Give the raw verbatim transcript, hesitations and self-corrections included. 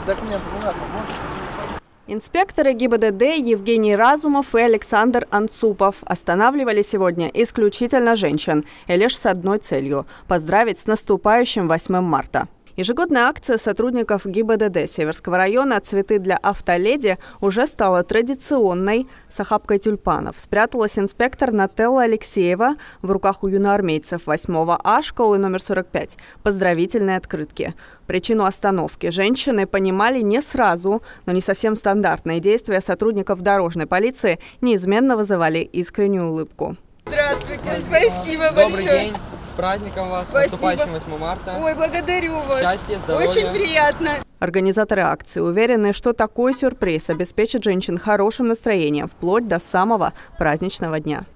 Документы не надо, Инспекторы ГИБДД Евгений Разумов и Александр Анцупов останавливали сегодня исключительно женщин, и лишь с одной целью – поздравить с наступающим восьмым марта. Ежегодная акция сотрудников ГИБДД Северского района «Цветы для автоледи» уже стала традиционной. С охапкой тюльпанов спряталась инспектор Нателла Алексеева. В руках у юноармейцев восьмого А школы номер сорок пять поздравительные открытки. Причину остановки женщины понимали не сразу, но не совсем стандартные действия сотрудников дорожной полиции неизменно вызывали искреннюю улыбку. Здравствуйте, спасибо Добрый большое. Добрый день, с праздником вас, спасибо. Наступающим восьмым марта. Ой, благодарю вас. Счастья, здоровья. Очень приятно. Организаторы акции уверены, что такой сюрприз обеспечит женщин хорошим настроением вплоть до самого праздничного дня.